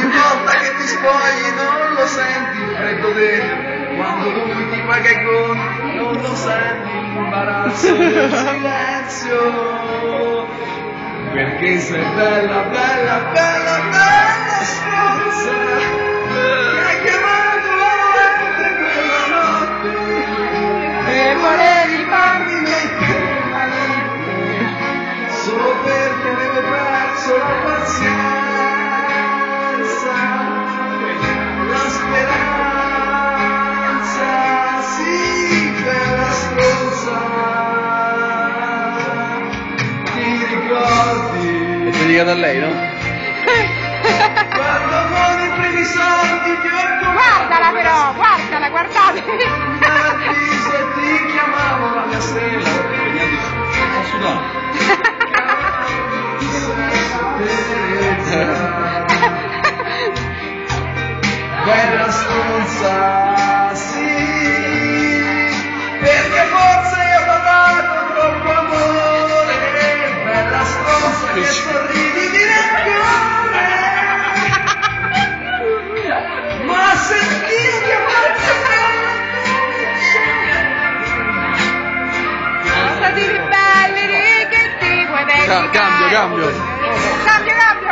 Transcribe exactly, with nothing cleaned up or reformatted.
Ogni volta che ti spogli non lo senti il freddo dentro, quando lui ti paga i conti non lo senti l'imbarazzo del silenzio, perché sei bella, bella, bella, bella stronza, mi hai chiamato veramente quella notte e volevi farmi mettere malette solo perché avevo perso la pazienza, la speranza, sì, bella stronza. Ti ricordi? È dedicata a lei, no? Quando con i primi soldi ti ho Guardala però, guardala, guardate. avviso e ti chiamavo la mia stella. Ho sudato. Bella stronza, sì, perché forse io ho dato troppo amore. Bella stronza che sorridi di rancore, ma sentire che Sono stati belli, ricchetti, Cambio, cambio. Cambio, cambio.